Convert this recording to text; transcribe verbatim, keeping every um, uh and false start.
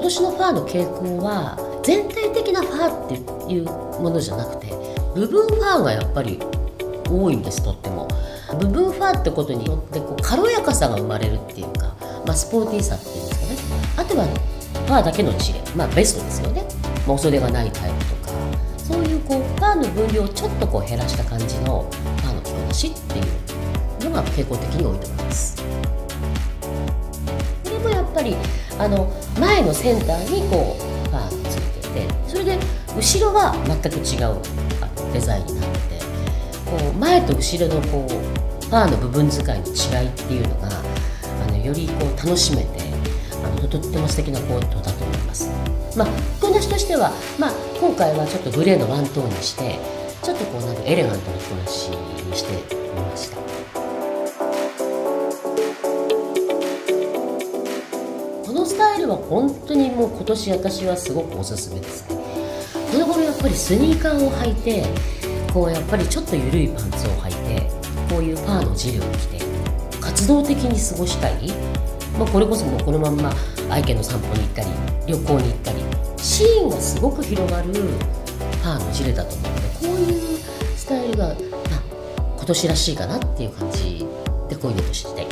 今年のファーの傾向は全体的なファーっていうものじゃなくて、部分ファーがやっぱり多いんです。とっても部分ファーってことによってこう軽やかさが生まれるっていうか、まあ、スポーティーさっていうんですかね。あとはファーだけのチレ、まあベストですよね。まあ、お袖がないタイプとか、そういうこうファーの分量をちょっとこう減らした感じのファーの着こなしっていうのが傾向的に多いと思います。これもやっぱりあの前のセンターにこうファーがついてて、それで後ろは全く違うあのデザインになってて、こう前と後ろのこうファーの部分使いの違いっていうのがあのよりこう楽しめて、あのとっても素敵なコートだと思います。まあ、着こなしとしては、まあ、今回はちょっとグレーのワントーンにしてちょっとこうなんかエレガントな着こなしにしてみました。このスタイルは本当にもう今年私はすごくおすすめですね。この頃やっぱりスニーカーを履いて、こうやっぱりちょっと緩いパンツを履いて、こういうファーのジルを着て活動的に過ごしたい、まあ、これこそもうこのまんま愛犬の散歩に行ったり旅行に行ったり、シーンがすごく広がるファーのジルだと思うので、こういうスタイルが、まあ、今年らしいかなっていう感じでコーディネートして